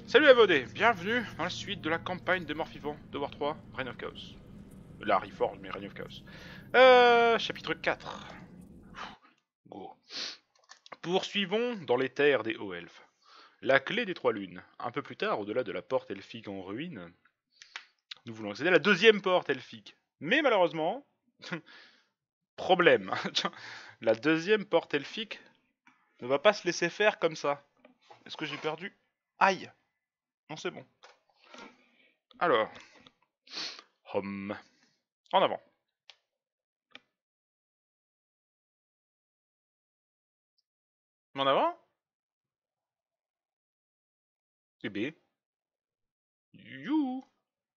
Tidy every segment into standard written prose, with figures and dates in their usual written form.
Salut AVOD, bienvenue dans la suite de la campagne des morts vivants de War 3, Reign of Chaos. La Reforge, mais Reign of Chaos. Chapitre 4. Go. Poursuivons dans les terres des hauts elfes. La clé des trois lunes. Un peu plus tard, au-delà de la porte elfique en ruine, nous voulons accéder à la deuxième porte elfique. Mais malheureusement, problème. La deuxième porte elfique ne va pas se laisser faire comme ça. Est-ce que j'ai perdu? Aïe. Non, c'est bon. Alors. Home. En avant. En avant. Et B. You.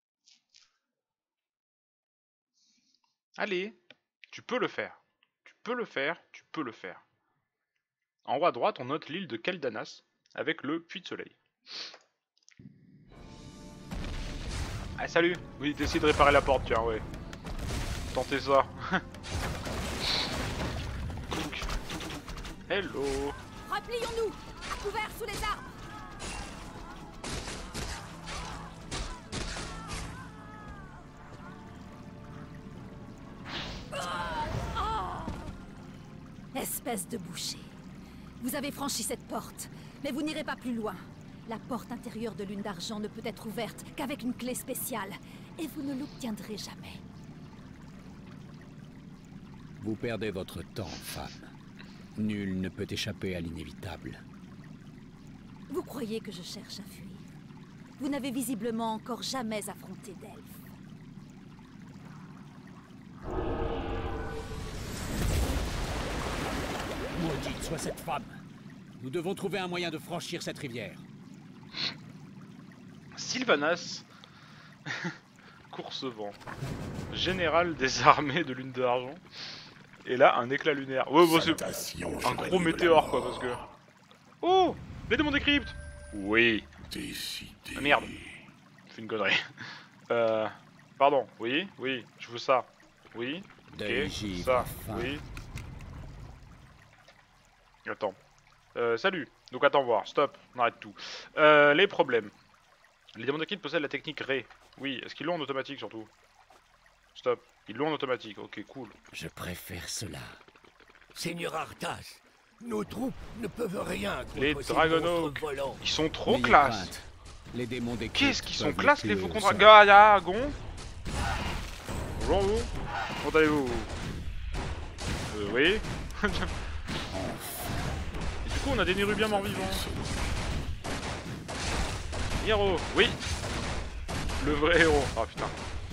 Allez. Tu peux le faire. Tu peux le faire. Tu peux le faire. En haut à droite, on note l'île de Keldanas avec le puits de soleil. Ah, salut. Oui, t'essayes de réparer la porte, tiens, ouais. Tentez ça. Hello. Replions-nous! À couvert sous les arbres! Espèce de boucher. Vous avez franchi cette porte, mais vous n'irez pas plus loin. La porte intérieure de Lune d'Argent ne peut être ouverte qu'avec une clé spéciale, et vous ne l'obtiendrez jamais. Vous perdez votre temps, femme. Nul ne peut échapper à l'inévitable. Vous croyez que je cherche à fuir? Vous n'avez visiblement encore jamais affronté d'elfes. Maudite soit cette femme! Nous devons trouver un moyen de franchir cette rivière. Sylvanas. Coursevent. Général des armées de Lune d'Argent. Et là, un éclat lunaire. Ouais, bon, c'est un gros météore, quoi, parce que... Oh! Les démons des cryptes! Oui. Ah, merde. J'ai fait une connerie. Pardon. Oui, oui, je veux ça. Oui. Ok, ça. Oui. Attends. Salut. Donc attends voir. Stop. On arrête tout. Les problèmes. Les démons des cryptes possèdent la technique Ré. Oui. Est-ce qu'ils l'ont en automatique, surtout? Stop. Ils l'ont en automatique. Ok, cool. Je préfère cela. Seigneur Arthas, nos troupes ne peuvent rien contre Les ces Dragonok, monstres volants. ils sont trop N'ayez classe. crainte. Les démons des Qu'est-ce qu'ils sont peuvent classe les lutter faux au contrats? sol. Gaïagon. Bonjour vous. Comment allez-vous? Oui. Et du coup on a des Nérubiens morts-vivants. Héros, oui. Le vrai héros. Ah putain.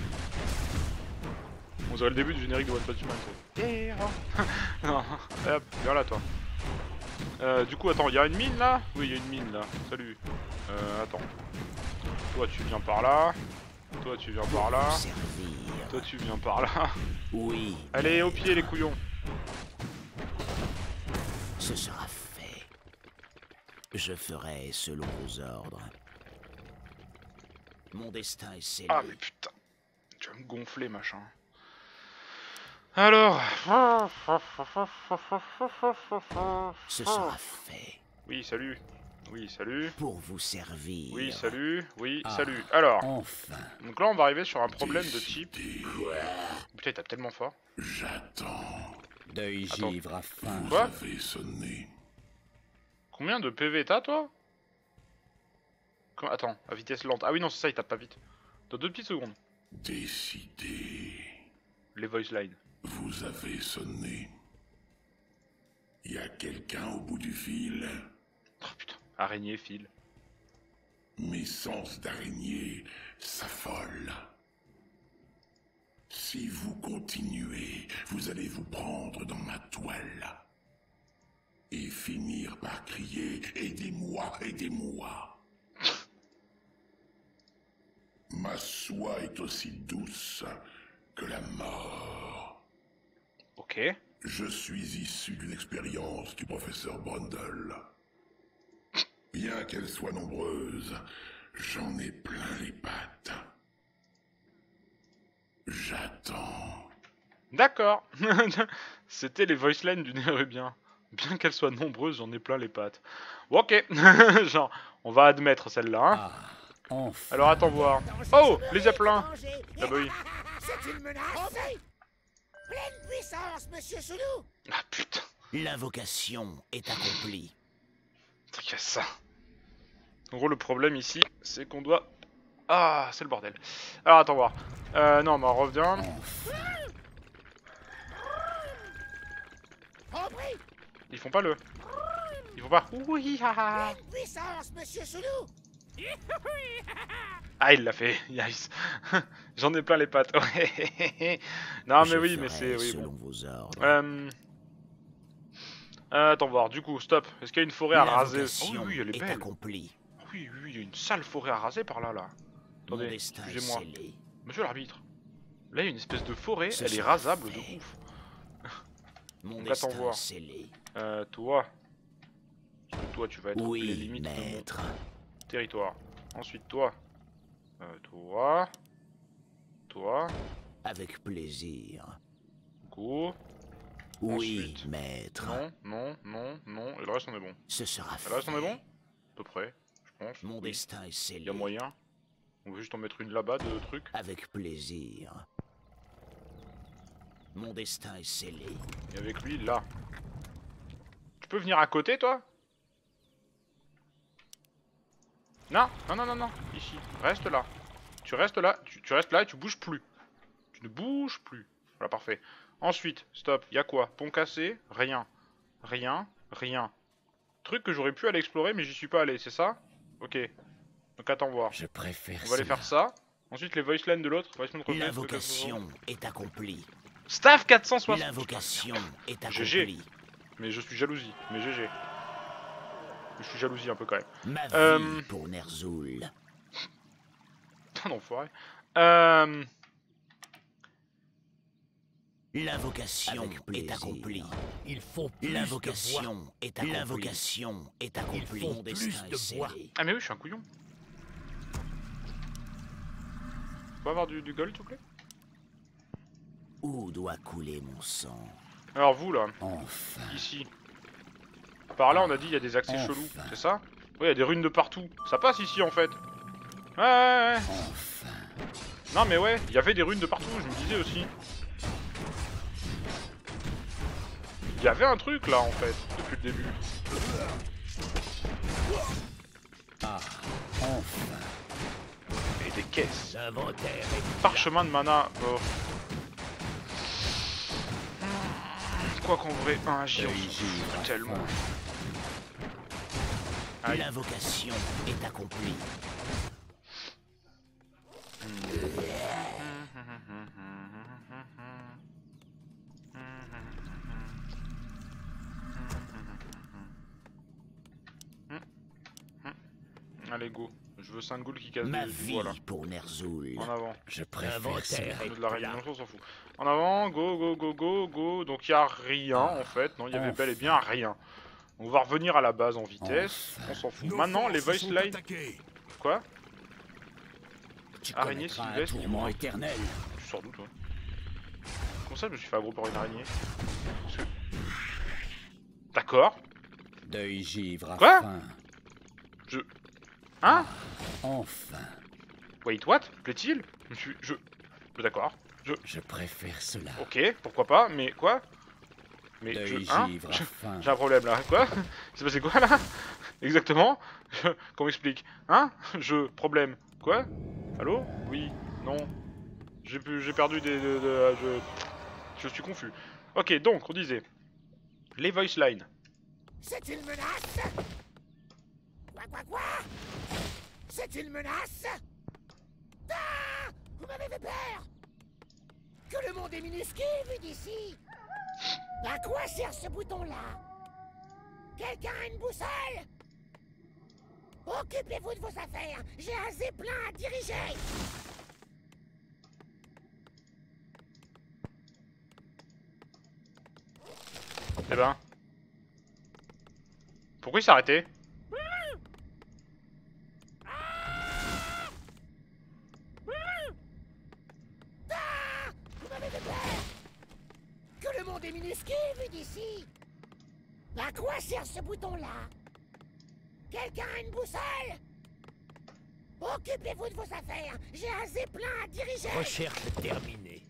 On dirait le début du générique de One Punch Man. Héros. Non, hop, viens là toi. Du coup attends, il y a une mine là? Oui, il y a une mine là. Salut. Attends. Toi tu viens par là. Toi tu viens par là. Servir. Toi tu viens par là. Oui, Allez au pied les couillons. ce sera fait. Je ferai selon vos ordres. Mon destin est scellé. Ah mais putain. Tu vas me gonfler machin. Alors. Ce sera fait. Oui salut. Oui salut. Pour vous servir. Oui salut. Oui Ah. salut. Alors. Enfin. Donc là on va arriver sur un problème de type. Putain il tape tellement fort. J'attends. Deuil Attends. givre à fin. Vous Quoi? avez sonné. Combien de PV t'as toi? Attends, à vitesse lente. Ah oui non c'est ça il tape pas vite. Dans 2 petites secondes. Décidez. Les voice lines. Vous avez sonné. Y a quelqu'un au bout du fil? Oh putain. Araignée, fil. Mes sens d'araignée s'affolent. Si vous continuez, vous allez vous prendre dans ma toile. Et finir par crier « Aidez-moi, aidez-moi !» Ma soie est aussi douce que la mort. Ok. Je suis issu d'une expérience du professeur Brundle. Bien qu'elle soit nombreuse, j'en ai plein les pattes. J'attends. D'accord. C'était les voice lines du Nérubien. Bien qu'elles soient nombreuses, j'en ai plein les pattes. Bon, ok. Genre, on va admettre celle-là. Hein. Ah, enfin. Alors attends voir. Oh, les zeppelins. Ah bah oui. C'est une menace. Pleine puissance, monsieur Soulou. Ah putain. L'invocation est accomplie. Truc à ça. En gros, le problème ici, c'est qu'on doit... Ah, c'est le bordel. Alors attends voir. Non, mais on revient. Compris. Ils font pas le... Ils font pas... Oui, haha. Pleine puissance, monsieur Soulou. Ah, il l'a fait. Yes. J'en ai plein les pattes. Ouais. Non, mais Je oui, mais ferai c'est... Oui, selon bon. vos ordres. Attends voir. Du coup, stop. Est-ce qu'il y a une forêt à raser? Oh, L'invocation oui, elle est est belle. accomplie. Oui, oui, il y a une sale forêt à raser par là, là. Mon Attendez, destin est excusez-moi. scellé. Monsieur l'arbitre. Là, il y a une espèce de forêt, Ce elle est sera rasable fait. de ouf. Mon Donc, attends destin voir. est scellé. Toi. Parce que toi, tu vas être les Oui, limites de maître. mon territoire. Ensuite, toi. Toi. Toi. Avec plaisir. Go. Oui, Ensuite. maître. Non, non, non, non. Et le reste, on est bon. Ce sera fait. Le reste, on est bon? À peu près, je pense. Mon Oui. destin est scellé. Il y a moyen. On veut juste en mettre une là-bas de trucs. Avec plaisir. Mon destin est scellé. Et avec lui, là. Tu peux venir à côté, toi? Non, non, non, non, non. Ici. Reste là. Tu restes là. Tu restes là et tu bouges plus. Tu ne bouges plus. Voilà, parfait. Ensuite, stop. Il y a quoi? Pont cassé? Rien. Rien. Rien. Truc que j'aurais pu aller explorer, mais j'y suis pas allé, c'est ça? Ok. Donc attends voir. Je préfère On va aller cela. faire ça. Ensuite, les voicelines de l'autre. L'invocation est accomplie. Staff 460. L'invocation est GG. accomplie. Mais je suis jalousie. Mais GG. Je suis jalousie un peu quand même. Ma vie Euh. pour Ner'zhul. Putain d'enfoiré. L'invocation Avec est plaisir. accomplie. Il faut plus de bois. L'invocation est accomplie. L'invocation est accomplie. faut Mon plus destin de est bois. scellé. Ah mais oui, je suis un couillon. Faut avoir du gold, s'il vous plaît? Où doit couler mon sang? Alors vous, là, Enfin. ici. Par là, on a dit il y a des accès Enfin. chelous, c'est ça? Oui, il y a des runes de partout. Ça passe ici, en fait. Ouais, ouais, ouais. Enfin. Non, mais ouais, il y avait des runes de partout, je me disais aussi. Il y avait un truc, là, en fait, depuis le début. Ah, enfin. Et des caisses. L'inventaire est Parchemin de mana. Oh. Quoi qu'en vrai, un J, on s'en fout tellement. Aïe. L'invocation est accomplie. Allez, go. Je veux 5 ghouls qui cassent Ma des... vie Voilà. pour Ner'zhul. En avant. Je préfère L'inventaire cela. On veut de la réunion, on s'en fout. En avant, go, go, go, go, go. Donc il y a rien en fait. Non, il y avait bel et bien rien. On va revenir à la base en vitesse. On s'en fout. Nos Maintenant, les forces voice sont lines. attaquées. Quoi? Tu Araignée connaîtras un sylvestre. tourment éternel. Tu sors d'où toi? Comment ça je me suis fait aggro par une araignée? Parce que... D'accord. Deuil givre à Quoi faim. Hein? Enfin. Wait, what? Plaît-il? Je... D'accord. Je préfère cela. Ok, pourquoi pas, mais quoi? Mais Deuil Hein? givre à faim. J'ai un problème là. Quoi? Il s'est passé quoi là? Exactement? Qu'on m'explique. Hein? Problème. Quoi? Allô? Oui. Non. J'ai perdu je suis confus. Ok, donc on disait. Les voice lines. C'est une menace. Quoi? C'est une menace. Ah! Vous m'avez fait peur. Que le monde est minuscule vu d'ici. À quoi sert ce bouton-là? Quelqu'un a une boussole? Occupez-vous de vos affaires. J'ai un zeppelin à diriger. Eh ben. Pourquoi il s'est arrêté? Vous m'avez fait peur. Que le monde est minuscule vu d'ici. À quoi sert ce bouton-là? Quelqu'un a une boussole? Occupez-vous de vos affaires. J'ai un zeppelin à diriger. Recherche terminée.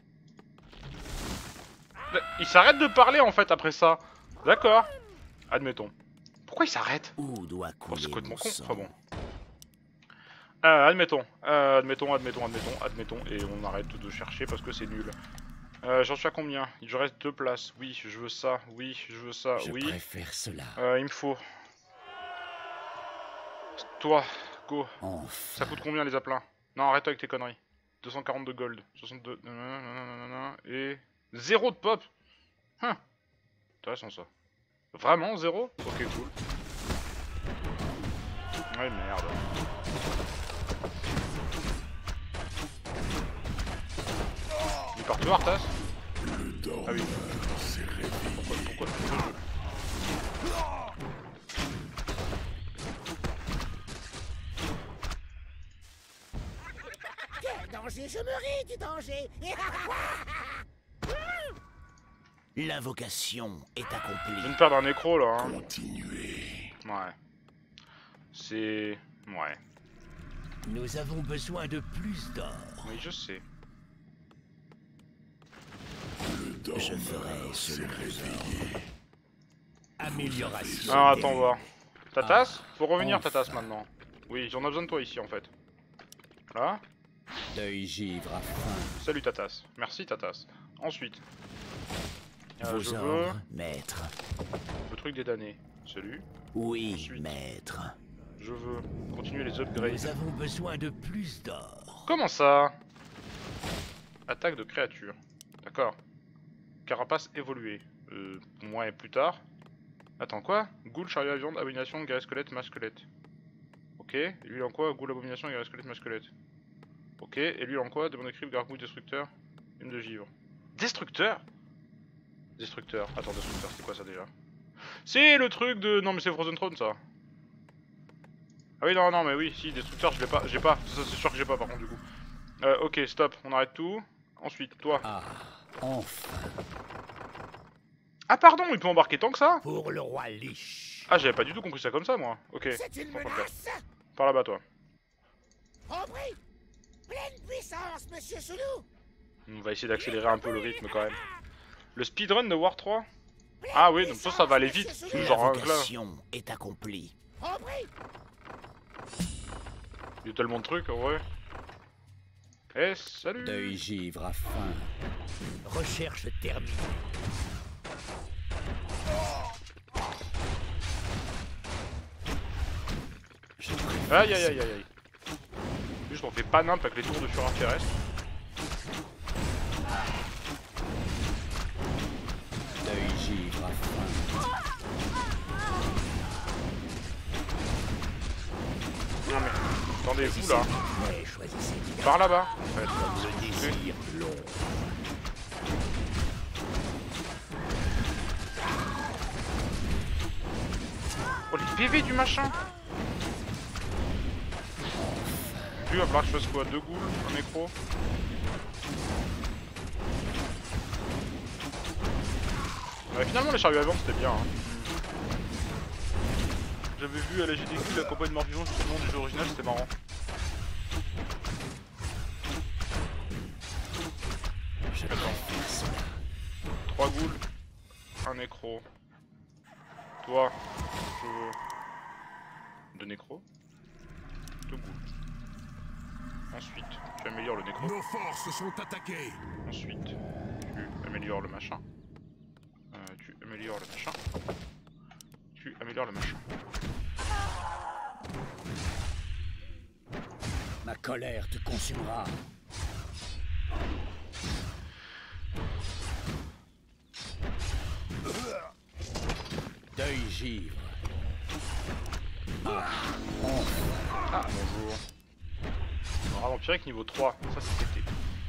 Il s'arrête de parler en fait après ça. D'accord. Admettons. Pourquoi il s'arrête? Où doit Oh, couler c'est complètement mon con. sang? Enfin bon. Admettons, et on arrête de chercher parce que c'est nul. J'en suis à combien? Il reste 2 places. Oui, je veux ça. Oui, je veux ça. Je Oui. préfère cela. Il me faut. Toi, go. Enfin. Ça coûte combien les applats? Non, arrête avec tes conneries. 242 gold. 62. Nanana, et 0 de pop. Intéressant ça. Vraiment 0? Ok, cool. Ouais, merde. Il est partout, Arthas? Le dormeur Ah oui. s'est réveillé. Pourquoi Quel danger? Je me ris du danger. L'invocation est Je viens accomplie. de perdre un nécro là. Hein. Continuez. Ouais. C'est. Ouais. Nous avons besoin de plus d'or. Oui, je sais. Le Je ferai dormeur ce s'est réveillé. Amélioration. Ah, attends voir. Tatas? Faut revenir, Enfin. Tatas, maintenant. Oui, j'en ai besoin de toi ici en fait. Là. Deuil givre à fin. Salut Tatas. Merci Tatas. Ensuite. Vos Je veux ordres, maître. le truc des damnés. Salut. Oui, Ensuite. maître. Je veux continuer les upgrades. Nous avons besoin de plus d'or. Comment ça? Attaque de créature. D'accord. Carapace évoluée. Ouais, plus tard. Attends, quoi? Ghoul, chariot à viande, abomination, guerrier squelette, masque squelette. Ok. Et lui en quoi? Ghoul, abomination, guerrier squelette, masque squelette. Ok. Et lui en quoi? Demande de crib, gargouille, destructeur. Une de givre. Destructeur? Destructeur. Attends, destructeur, c'est quoi ça déjà? C'est le truc de... Non mais c'est Frozen Throne ça. Ah oui, non, mais oui, si, destructeur, je l'ai pas. J'ai pas. Ça, c'est sûr que j'ai pas par contre du coup. Ok, stop, on arrête tout. Ensuite, toi. Ah, enfin. Ah pardon, il peut embarquer tant que ça? Pour le roi Lich. Ah, j'avais pas du tout compris ça comme ça, moi. Ok. C'est une Prends pas menace. Par là-bas, toi. Aubry, pleine puissance, monsieur Soulou. On va essayer d'accélérer un peu le rythme quand même. Le speedrun de War 3? Ah oui, donc ça va aller vite. Genre, là, L'invocation est accomplie. Aubry, il y a tellement de trucs en vrai. Eh, salut! Deuil givre à fin. Recherche terminée. Aïe aïe aïe aïe aïe. Juste on fait pas nimp avec les tours de fureur terrestre. Deuil givre à fin. Non mais, attendez-vous là. Mais choisissez Par là-bas, en fait. le désir long. Oh les PV du machin! Lui, il va falloir que je fasse quoi? 2 ghouls, un nécro? Ouais, finalement les chariots à viande c'était bien. Hein. J'avais vu à la GDQ la campagne mort-vivant justement du jeu original, c'était marrant. Je préfère cela. 3 ghouls, un nécro. Toi, je veux 2 nécros, 2 ghouls. Ensuite, tu améliores le nécro. Nos forces sont attaquées. Ensuite, tu améliores le machin. Tu améliores le machin. Tu améliores le machin. Ma colère te consumera. Deuil givre. Ah, enfin. Ah, bonjour. Alors, vampirique niveau 3, ça c'est pété.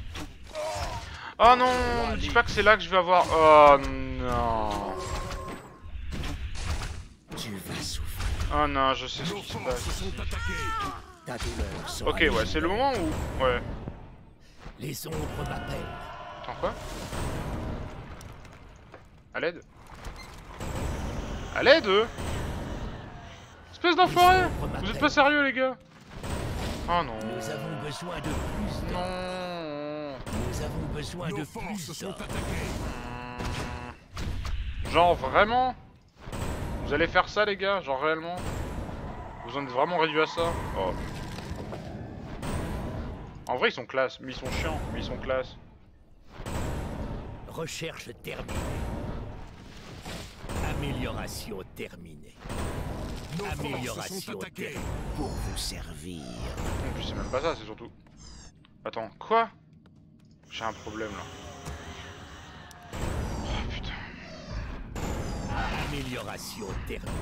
Oh non, ne dis pas que c'est là que je vais avoir... Oh non. Tu vas souffrir. Oh non, je sais ce Nos qui se forces passe. sont attaquées. Ta douleur sera Ok, ouais, c'est le moment où... Ouais. Les ombres m'appellent. Attends, quoi? À l'aide? À l'aide. Espèce d'enfoiré. Ils sont Vous êtes pas sérieux les gars? Oh non. Nous avons besoin de plus d'hommes. Non. Nous avons besoin de plus d'hommes. Genre vraiment? Vous allez faire ça les gars? Genre réellement? Vous en êtes vraiment réduit à ça? Oh. En vrai ils sont classe, mais ils sont chiants, mais ils sont classe. Recherche terminée. Amélioration terminée. Amélioration terminée. Pour vous servir. En plus c'est même pas ça, c'est surtout... Attends, quoi? J'ai un problème là. Oh putain. Amélioration terminée.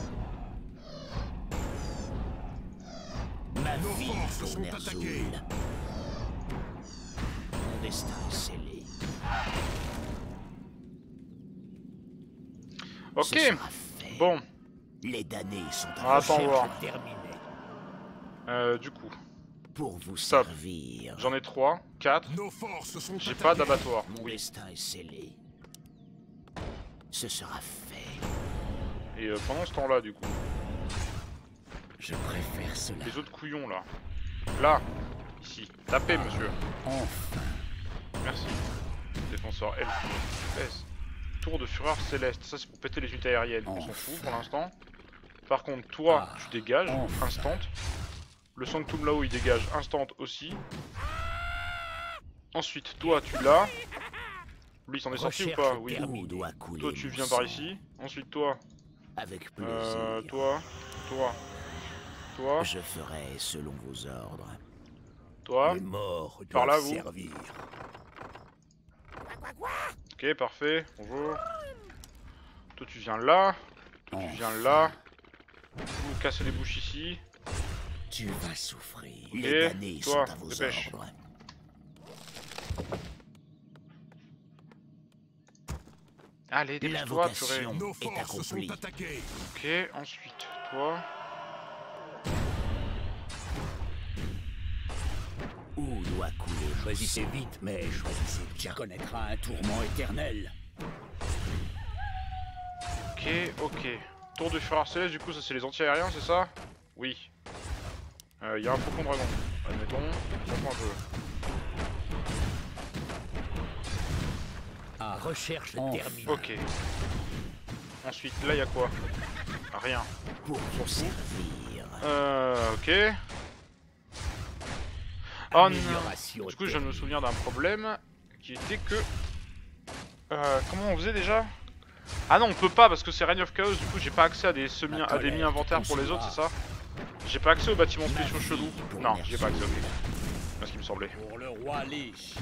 Ma vie pour Ner'zhul. Mon destin est scellé. Ok, Ce sera fait. bon. Les damnés sont à Ah, attends voir. Recherche terminée. Du coup, pour vous Stop. servir. j'en ai 3, 4. Nos forces sont J'ai pas d'abattoir. Mon Oui. destin est scellé. Ce sera fait. Et pendant ce temps-là, du coup, Je préfère cela. les autres couillons là. Là, ici. Tapez, monsieur. Enfin. Merci. Défenseur elfe. S. Tour de fureur céleste. Ça, c'est pour péter les unités aériennes. On s'en fout pour l'instant. Par contre, toi, tu dégages. Instant. Le Sanctum là-haut, il dégage instant aussi. Ensuite, toi, tu l'as. Lui, il s'en est sorti ou pas? Recherche Oui. terminée. Où doit couler Toi, tu mon viens par sang. ici. Ensuite, toi. Avec plaisir. Toi. Toi. Je ferai selon vos ordres. Toi. Les morts Par doivent là, vous. servir. Ok, parfait. Bonjour. Toi, tu viens là. Toi, tu viens là. Vous cassez les bouches ici. Tu vas souffrir. Les damnés toi, sont à vos dépêche. ordres. Allez, dépêche-toi, purée. L'invocation Nos est forces sont accomplie. attaquées. Ok, ensuite, toi. Où doit couler mon Choisissez vite, mais choisissez Tu bien. connaîtras un tourment éternel. Ok. Tour de fureur céleste, du coup, ça c'est les anti-aériens, c'est ça? Oui. Il y a un faucon dragon. Admettons, on s'en fout un peu. Ah, Recherche Enfin. terminée. Ok. Ensuite, là, il y a quoi? Rien. pour vous servir. Ok. Oh non. Amélioration Du coup, je viens de me terminée. souvenir d'un problème qui était que... comment on faisait déjà? Ah non, on peut pas parce que c'est Reign of Chaos, du coup j'ai pas accès à des mi-inventaires pour les autres, c'est ça? J'ai pas accès aux bâtiments spéciaux chelous. Non, j'ai pas accès, ok. C'est ce qui me semblait. pour le roi Lich.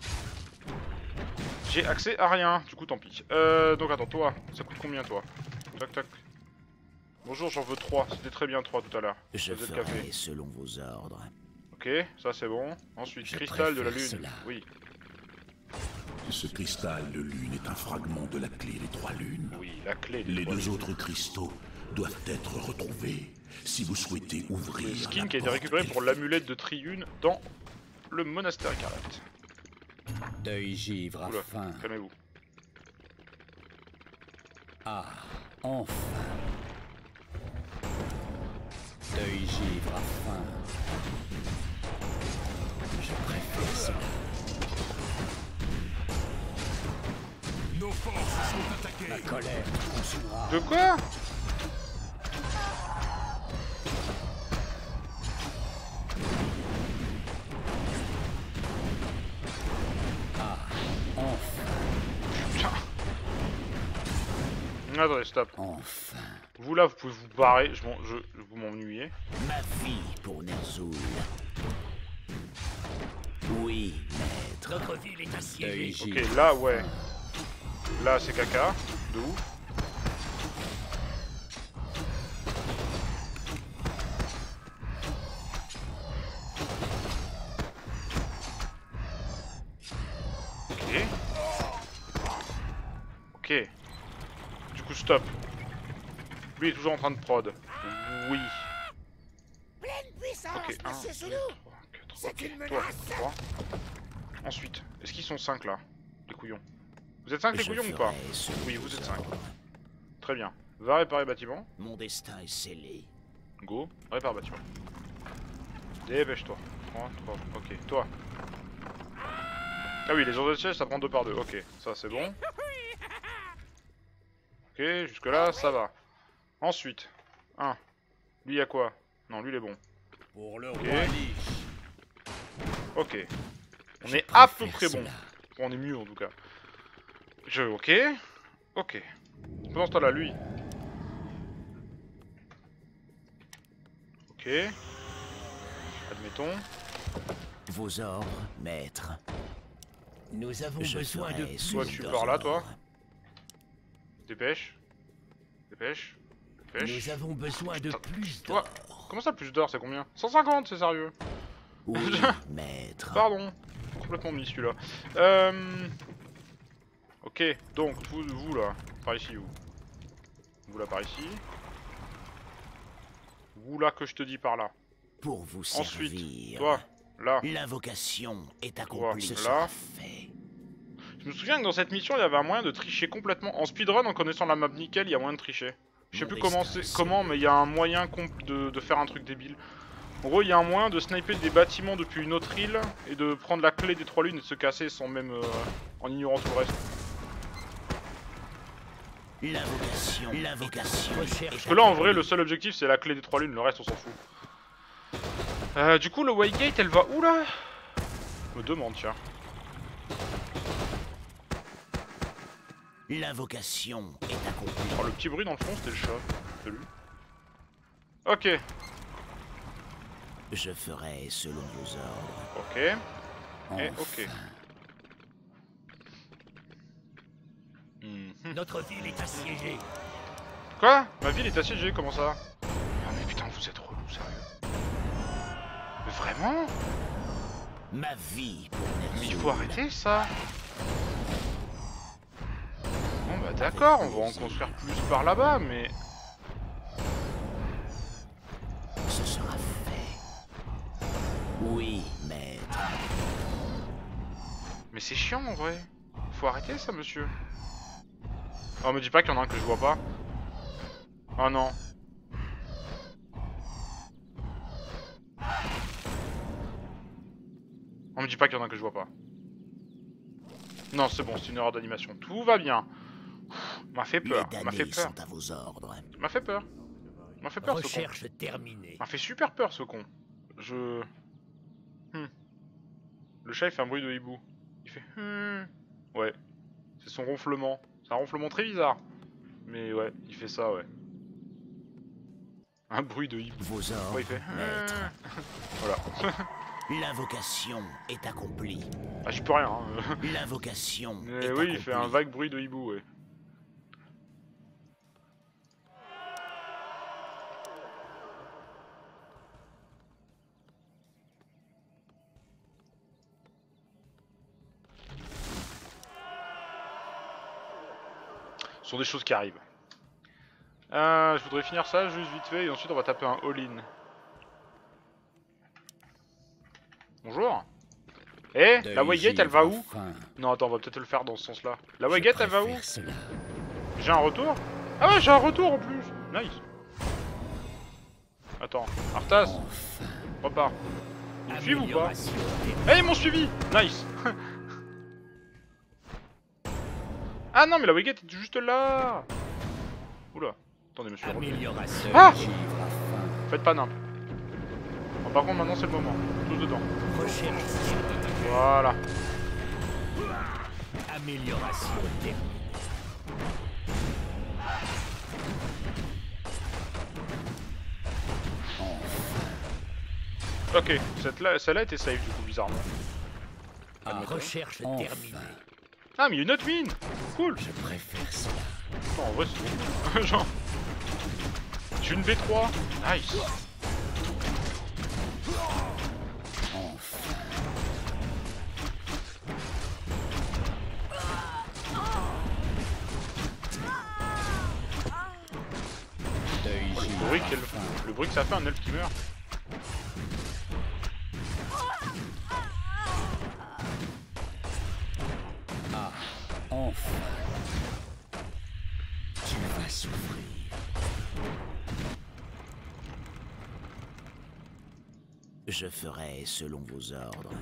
J'ai accès à rien, du coup tant pis. Donc attends, toi, ça coûte combien toi? Tac tac. Bonjour, j'en veux 3, c'était très bien 3 tout à l'heure. Je Vous êtes ferai café. selon vos ordres. Ok, ça c'est bon. Ensuite, Je cristal de la préfère lune. cela. Oui, Ce cristal de lune est un fragment de la clé des trois lunes. oui, la clé. des Les trois deux lunes. autres cristaux doivent être retrouvés si vous souhaitez ouvrir Le skin la qui a été porte récupéré pour elfique. l'amulette de Triune dans le monastère écarlate. Deuil givre Oula, enfin. calmez-vous. Ah, enfin. Deuil givre enfin. Je préfère cela. Nos forces sont La attaquées. colère te consumera. De quoi? Enfin, Putain. Attendez, stop. enfin. Vous là, vous pouvez vous barrer, vous m'ennuyez. Ma vie pour Ner'zhul. Oui, maître. Notre ville est Deuil assiégée. givre. Ok, là, ouais. Là, c'est caca. De ouf. Ok. Ok. Du coup, stop. Lui est toujours en train de prod. Oui. Pleine puissance, Ok, 1, 2, monsieur 3, Soulou. 4, C'est ok, une toi, menace. 3. Ensuite, est-ce qu'ils sont 5 là? Les couillons. Vous êtes 5 les Je couillons ou pas? ferai selon Oui, vous vos êtes 5. ordres. Très bien. Va réparer bâtiment. Mon destin est scellé. Go, répare bâtiment. Dépêche-toi. 3, ok, toi. Ah oui, les autres sièges ça prend 2 par 2, ok, ça c'est bon. Ok, jusque là ça va. Ensuite, 1. Lui y'a quoi? Non, lui il est bon. Pour le Ok. roi Lich. Ok. On est à peu près bon. On est mieux en tout cas. Ok. Ok. Pendant ce temps-là, lui. Ok. Admettons. Vos ordres, maître. Nous avons Je besoin de ferai plus Toi, sous tu leurs pars là, toi. ordres. Dépêche. Dépêche. Dépêche. Nous avons besoin de plus Toi. d'or. Comment ça, plus d'or, c'est combien? 150, c'est sérieux. Oui, maître. Pardon. Complètement mis celui-là. Ok, donc, vous là. Par ici, vous. Vous là, par ici. Vous là, que je te dis par là. Pour vous Ensuite, servir. toi, là. L'invocation est accomplie. Toi, Ce là. sera fait. Je me souviens que dans cette mission, il y avait un moyen de tricher complètement. En speedrun, en connaissant la map nickel, il y a moyen de tricher. Je sais Mon plus destin, comment, mais il y a un moyen de faire un truc débile. En gros, il y a un moyen de sniper des bâtiments depuis une autre île et de prendre la clé des 3 lunes et de se casser sans même en ignorant tout le reste. L'invocation. Recherche. Parce que là, en vrai, le seul objectif, c'est la clé des 3 lunes, le reste, on s'en fout. Du coup, le White Gate, elle va où là? Je me demande, tiens. L'invocation est accomplie. Oh, le petit bruit dans le fond, c'était le chat. C'est lui. Ok, Je ferai selon vos ordres. ok. Et ok. Mhm. Notre ville est assiégée. Quoi? Ma ville est assiégée, comment ça? Ah mais putain, vous êtes relou, sérieux? Mais vraiment? Ma vie pour Mais il faut arrêter ça! Bon bah d'accord, on va en construire plus par là-bas, mais... Ce sera fait. Oui, maître. Mais c'est chiant en vrai. Faut arrêter ça, monsieur. Oh, me dis pas qu'il y en a un que je vois pas. Oh non. On me dit pas qu'il y en a un que je vois pas. Non, c'est bon, c'est une erreur d'animation. Tout va bien. M'a fait peur, Les m'a fait damnés peur. sont à vos ordres. M'a fait peur. M'a fait peur ce con. Recherche terminée. M'a fait super peur ce con. Je... Le chat il fait un bruit de hibou. Il fait... Ouais. C'est son ronflement. C'est un ronflement très bizarre. Mais ouais, il fait ça, ouais. Un bruit de hibou. Vos ordres, Ouais, il fait... maître. Voilà. L'invocation est accomplie. Ah, j'y peux rien. Hein. L'invocation Mais est oui, accomplie. il fait un vague bruit de hibou, ouais. Ce sont des choses qui arrivent. Je voudrais finir ça juste vite fait et ensuite on va taper un all-in. Bonjour. Eh, la Waygate elle va où? Non, attends, on va peut-être le faire dans ce sens là. La Waygate elle va où? J'ai un retour? Ah ouais, j'ai un retour en plus. Nice. Attends, Arthas, repars. Ils me suivent ou pas? Eh, ils m'ont suivi. Nice. Ah non, mais la Waygate est juste là. Oula. Attendez, monsieur. Amélioration. Ah! Faites pas nimp. Bon, par contre, maintenant c'est le moment. Tous dedans. Recherche terminée. Voilà. Amélioration terminée. Ok, celle-là était safe du coup, bizarrement. Admettons. Recherche terminée. Ah, mais il y a une autre mine. Cool. Je préfère ça. Attends, en vrai, c'est trop. Genre. J'ai une V3. Nice. Le bruit que ça fait un elfe qui meurt. Ah, enfin. Tu vas souffrir. Je ferai selon vos ordres.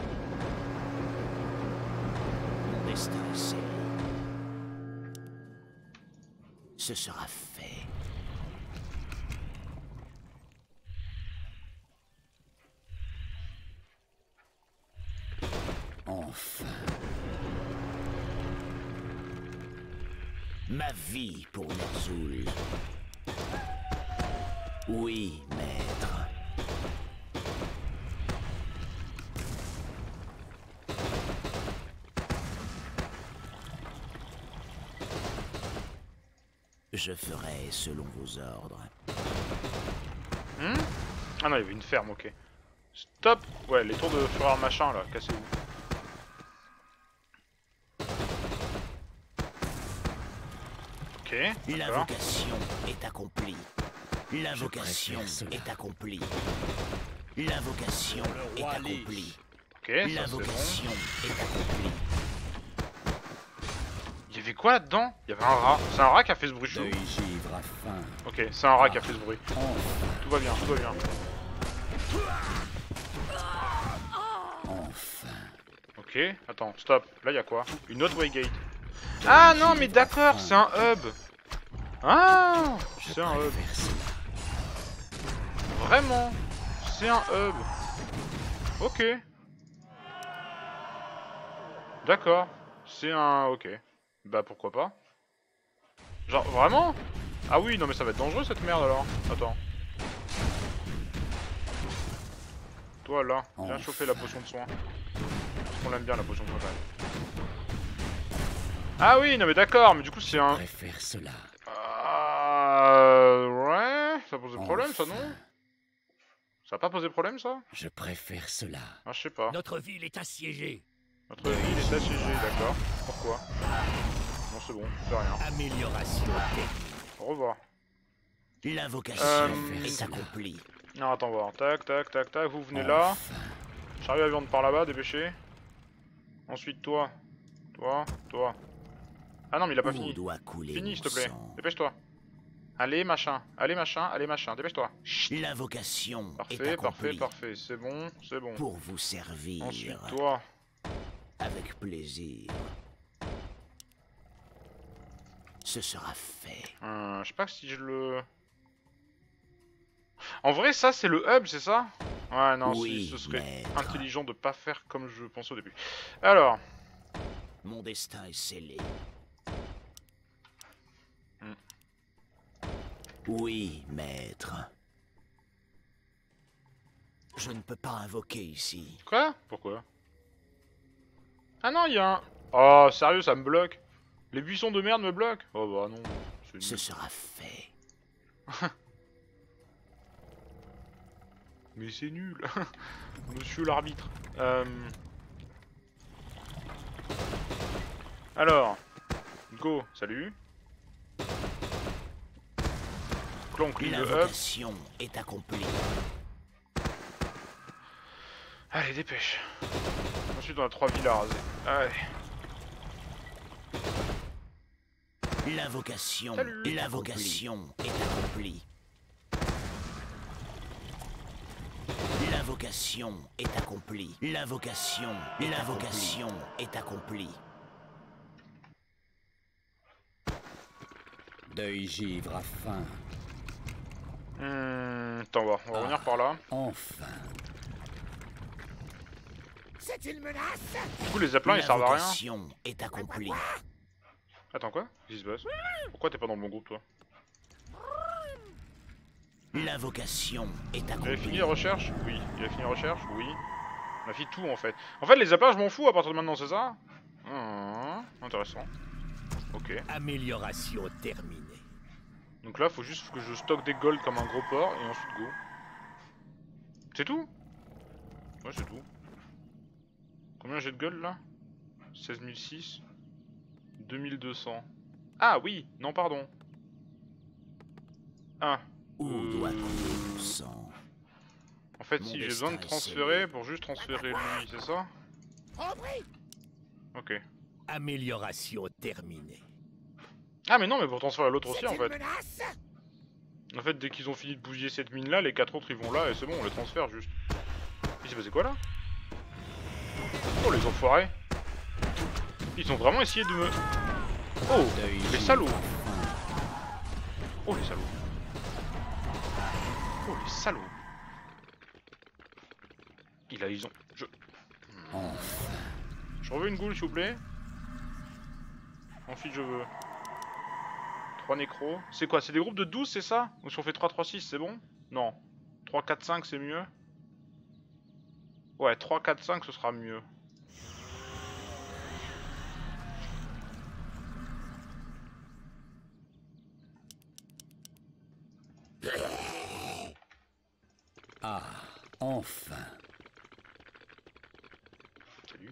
Mon destin est scellé. Ce sera fait. Enfin. Ma vie pour Ner'zhul. Oui, maître. Je ferai selon vos ordres. Ah non, il y avait une ferme, ok. Stop. Ouais, les tours de fureur machin là, cassez-vous. Ok, d'accord. L'invocation est accomplie. L'invocation est accomplie. L'invocation est accomplie. Ok, ça c'est bon. L'invocation est accomplie. Il y avait quoi là-dedans? Il y avait un rat. C'est un rat qui a fait ce bruit chaud. Deuil givre à faim. Ok, c'est un rat qui a fait ce bruit. Enfin. Tout va bien, tout va bien. Enfin. Ok, attends, stop. Là, il y a quoi? Une autre waygate. Ah non, mais d'accord, c'est un hub. Ah, c'est un hub. Vraiment, c'est un hub. Ok. D'accord, c'est un... Ok. Bah pourquoi pas. Genre, vraiment? Ah oui, non mais ça va être dangereux cette merde alors. Attends. Toi là, viens chauffer la potion de soin. Parce qu'on l'aime bien la potion de soin quand même. Ah oui, non mais d'accord, mais du coup c'est un... Je préfère cela. Ouais, ça pose problème ça, non? Ça a pas posé problème ça? Je préfère cela. Ah je sais pas. Notre ville est assiégée. Notre ville est assiégée, d'accord. Pourquoi? Non c'est bon, c'est rien. Amélioration technique. Au revoir. L'invocation est accomplie. Non attends voir, tac tac tac tac, vous venez là. J'arrive à viande par là-bas, dépêchez. Ensuite toi. Toi, toi. Ah non mais il a pas fini. Fini s'il te plaît, dépêche-toi. Allez machin, dépêche-toi. L'invocation est Parfait, accomplie. parfait, parfait, c'est bon, c'est bon. Pour vous servir. Ensuite toi. Avec plaisir. Ce sera fait. Je sais pas si je le... En vrai ça c'est le hub, c'est ça? Ouais non, Oui, ce serait maître. intelligent de pas faire comme je pensais au début. Alors... Mon destin est scellé. Oui, maître. Je ne peux pas invoquer ici. Quoi? Pourquoi? Ah non, il y a un... Oh, sérieux, ça me bloque. Les buissons de merde me bloquent. Oh bah non. Ce sera fait. Mais c'est nul. Monsieur l'arbitre. Alors. Go, salut. Clonk, le hub. L'invocation est accomplie. Allez, dépêche. Ensuite, on a 3 villas à raser. Allez. L'invocation est accomplie. L'invocation est accomplie. L'invocation est accomplie. Deuil givre à faim. Attends, on va revenir par là. Enfin. C'est une menace. Du coup, les zeppelins ils servent à rien. L'invocation est accomplie. Attends, quoi? Qu'est-ce qui se passe? Pourquoi t'es pas dans le bon groupe, toi? L'invocation est Il avait accomplie. fini les recherches? Oui. Il a fini les recherches? Oui. On a fait tout en fait. En fait, les zeppelins, je m'en fous à partir de maintenant, c'est ça? Intéressant. Ok. Amélioration terminée. Donc là, faut juste que je stocke des golds comme un gros porc et ensuite go. C'est tout? Ouais, c'est tout. Combien j'ai de gold là? 16 006. 2200. Ah oui! Non, pardon. Ah. Où doit couler le sang? En fait, Mon si j'ai besoin de destin est transférer scellé. pour juste transférer lui, c'est ça? Compris. Ok. Amélioration terminée. Ah, mais non, mais pour transférer l'autre aussi C'est en une fait. menace. En fait, dès qu'ils ont fini de bousiller cette mine là, les 4 autres ils vont là et c'est bon, on les transfère juste. Il s'est passé quoi là? Oh les enfoirés! Ils ont vraiment essayé de me... Oh! Les salauds! Oh les salauds! Oh les salauds! Ils ont... Je reveux une goule s'il vous plaît. Ensuite je veux... 3 nécros. C'est quoi? C'est des groupes de 12 c'est ça? Ou si on fait 3, 3, 6 c'est bon? Non. 3, 4, 5 c'est mieux? Ouais 3, 4, 5 ce sera mieux. Ah, enfin. Salut.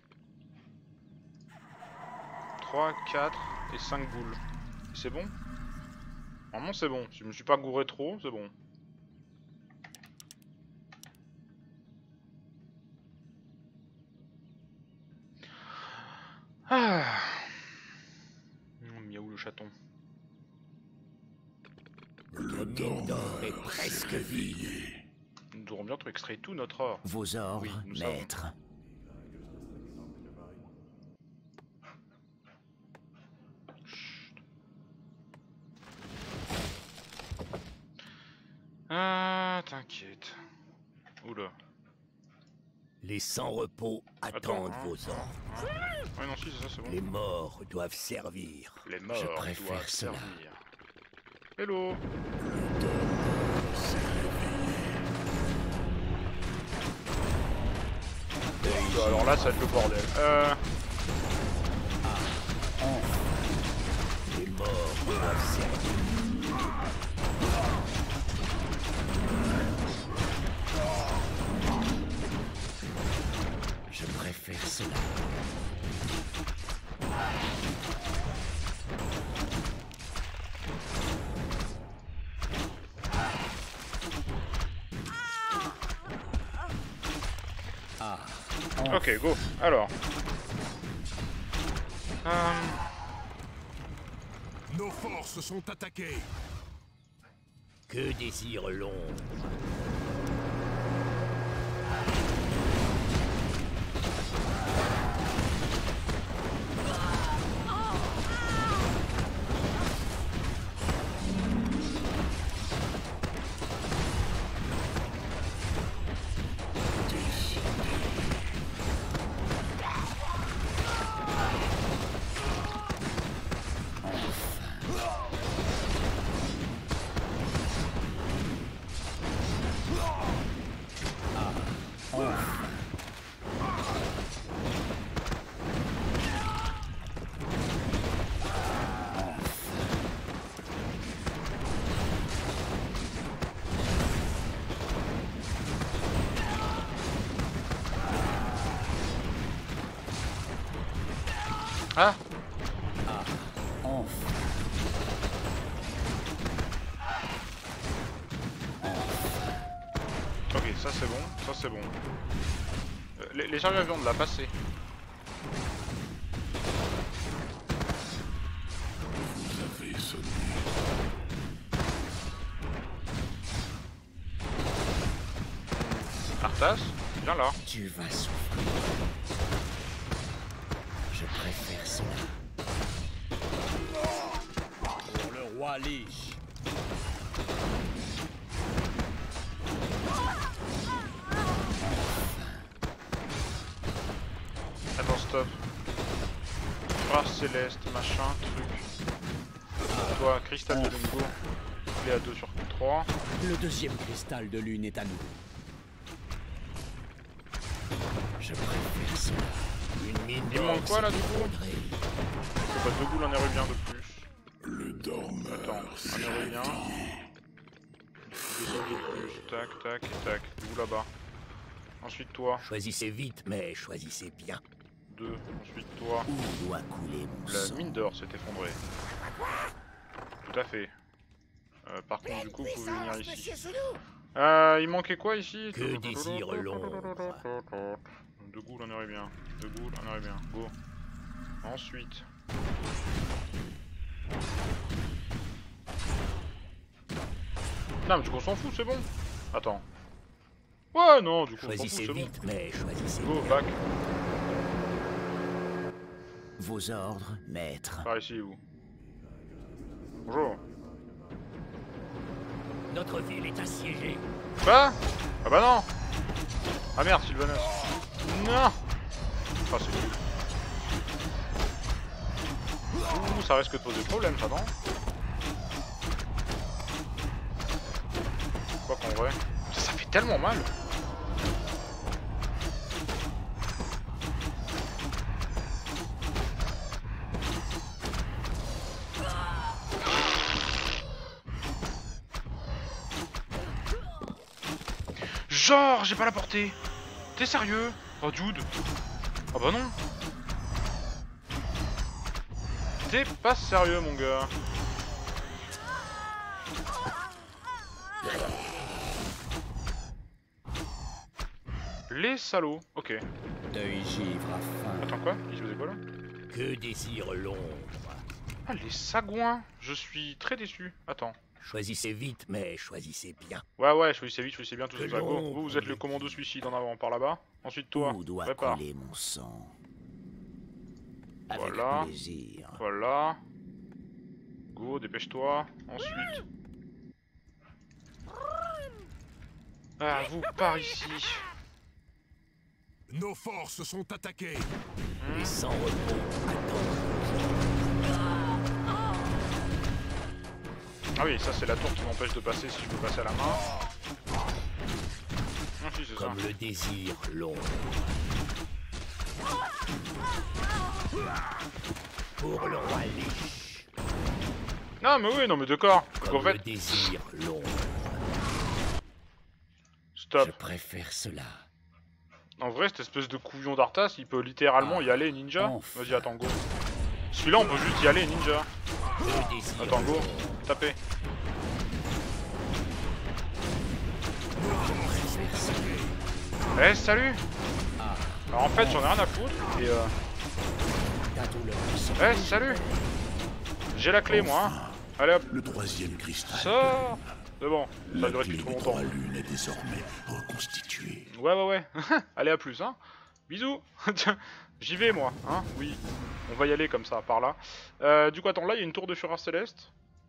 3, 4 et 5 boules. C'est bon? Normalement c'est bon. Si je me suis pas gouré trop, c'est bon. Ah. Miaou le chaton. Le dormeur est presque réveillé. Nous devrons bientôt extraire tout notre or. Vos ordres, Oui, nous savons. maître. Ah, t'inquiète. Oula. Les sans-repos attendent hein. vos ordres. Ouais, non, si, c'est ça, c'est bon. Les morts doivent servir. Les morts Je préfère doivent cela. servir. Hello. Alors là, ça va être le bordel. Les morts doivent servir. Je préfère cela. Ah, Ok, go. Alors. Nos forces sont attaquées. Que désire l'ombre? Ah. enfin. Ok, ça c'est bon, ça c'est bon. Les charges à viande là, passez. Vous avez sonné. Arthas, viens là. Tu vas souffrir. Je préfère cela. Pour le roi Lich. Attends, stop. Phare céleste, machin, truc. Toi, cristal de Lungo. Il est à 2 sur 3. Le deuxième cristal de lune est à nous. Je préfère cela. Une mine Il manque quoi là du coup? effondrée. Bah, 2 boules en est bien de plus. Le dormeur Attends, s'est on est revient. réveillé. 2 boules de plus, tac, tac, tac. Vous là-bas. Ensuite toi, Choisissez vite, mais choisissez bien. 2. Ensuite toi. Où doit couler mon La sang? mine d'or s'est effondrée. Tout à fait. Par contre, du coup, vous pouvez venir ici. Monsieur Zoulou. Il manquait quoi ici? Que désire l'ombre? 2 goules, on aurait bien. 2 goules, on aurait bien. Go. Ensuite. Non, mais du coup, on s'en fout, c'est bon. Attends. Ouais, non, du coup, on s'en fout, Choisissez c'est bon. vite, mais choisissez Go, bien. back. Vos ordres, maître. Par ici, vous. Bonjour. Notre ville est assiégée. Quoi? Ah bah non. Ah merde, Sylvanas. Non. Ah, c'est nul. Ouh, ça risque de poser problème, ça, non? Quoi qu'en vrai... Ça fait tellement mal. Genre, j'ai pas la portée. T'es sérieux? Oh, dude. Ah bah non. T'es pas sérieux, mon gars. Les salauds. Ok. Deuil givre à faim. Attends, quoi? Il se faisait quoi, là? Que désire l'ombre? Ah, les sagouins. Je suis très déçu. Attends. Choisissez vite, mais choisissez bien. Ouais, choisissez vite, choisissez bien, tout Que ça. Go. l'ombre Vous êtes le commando suicide en avant, par là-bas. Ensuite, toi. Où doit Prépare. couler mon sang? Avec Voilà. plaisir. Voilà. Go, dépêche-toi. Ensuite. Ah, vous, par ici. Nos forces sont attaquées. Les sans repos attendent. Ah oui, ça c'est la tour qui m'empêche de passer si je veux passer à la main. Ah si, c'est ça. Comme le désir l'ombre. Pour le roi Lich. Non mais oui, non mais d'accord. Comme En fait, le désir l'ombre. stop. Je préfère cela. En vrai, cette espèce de couillon d'Arthas, il peut littéralement y aller ninja. Enfin. Vas-y, attends, go. Celui-là, on peut juste y aller ninja. Le désir Attends, go. l'ombre. Tapez. Eh, salut. Alors en fait, j'en ai rien à foutre. Et Ta douleur se Eh, salut. J'ai la clé, moi. Hein. Allez hop. Le troisième cristal. Sors. C'est bon. Ça La a duré clé depuis des trop longtemps. trois lunes est désormais reconstituée. Ouais. Allez, à plus, hein. Bisous. J'y vais, moi, hein. Oui. On va y aller comme ça, par là. Du coup, attends, là, il y a une tour de fureur céleste.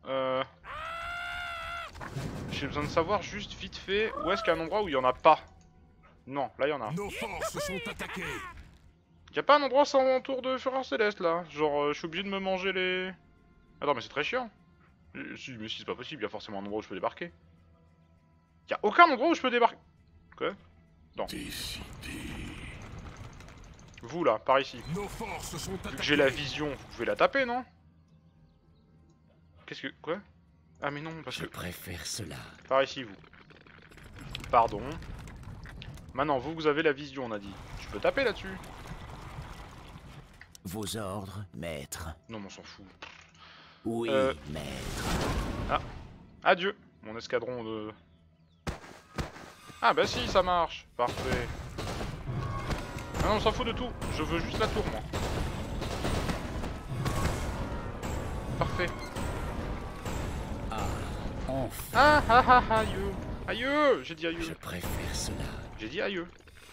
J'ai besoin de savoir juste vite fait où est-ce qu'il y a un endroit où il y en a pas. Non, là, il y en a. Nos forces sont attaquées. Y a pas un endroit sans tour de fureur céleste, là. Genre, je suis obligé de me manger les... Attends, mais c'est très chiant. Si, mais si, c'est pas possible, y a forcément un endroit où je peux débarquer. Y a aucun endroit où je peux débarquer. Quoi? Décidé. Vous, là, par ici. Nos forces sont Vu que attaquées. j'ai la vision, vous pouvez la taper, non? Qu'est-ce que... Quoi? Ah mais non, parce Je que... préfère cela. Par ici, vous. Pardon. Maintenant, vous avez la vision, on a dit. Tu peux taper là-dessus? Vos ordres, maître. Non, mais on s'en fout. Oui, maître. Ah. Adieu, mon escadron de... Ah bah si, ça marche. Parfait. Ah non, on s'en fout de tout. Je veux juste la tour, moi. Parfait. Enfin, Aïe. Aïe. J'ai dit aïe. je préfère cela. J'ai dit aïe.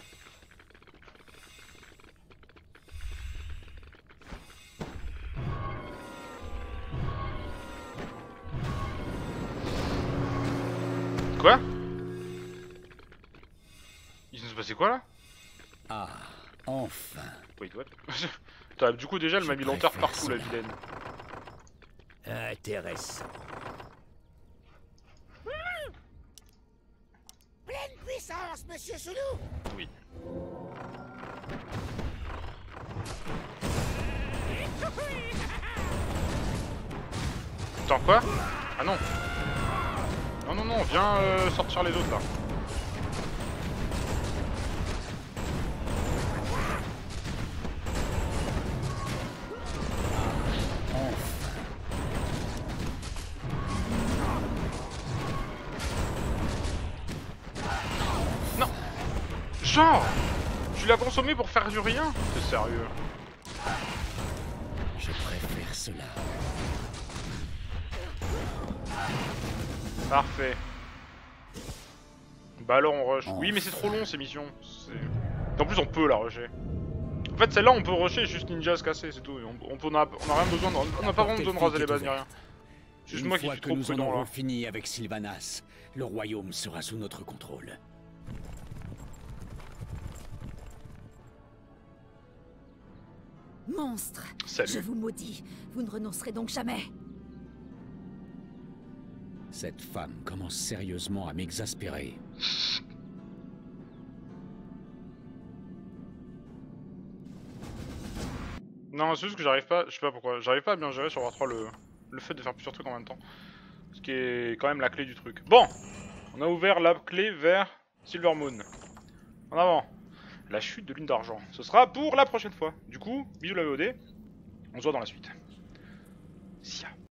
Quoi? Il se passait quoi là? Ah, enfin. Wait, what? Attends, du coup déjà elle m'a mis lanterne préfère partout la cela. vilaine. Intéressant. Pleine puissance, monsieur Soulou. Oui. Attends quoi? Ah non. Non, viens sortir les autres là. Non. Genre, tu l'as consommé pour faire du rien? T'es sérieux? Je préfère cela. Parfait. Bah alors on rush. Oui mais c'est trop long ces missions. En plus on peut la rusher. En fait celle-là on peut rusher juste ninja se casser, c'est tout. On a rien besoin de... On n'a pas vraiment besoin de raser les bases ni rien. Juste moi qui suis trop prudent là. Une fois que nous en aurons fini avec Sylvanas, le royaume sera sous notre contrôle. Monstre! Salut. Je vous maudis. Vous ne renoncerez donc jamais. Cette femme commence sérieusement à m'exaspérer. Non, c'est juste que j'arrive pas, je sais pas pourquoi, j'arrive pas à bien gérer sur War 3 le fait de faire plusieurs trucs en même temps. Ce qui est quand même la clé du truc. Bon, on a ouvert la clé vers Silvermoon. En avant. La chute de Lune d'Argent. Ce sera pour la prochaine fois. Du coup, bisous la VOD. On se voit dans la suite. Sia.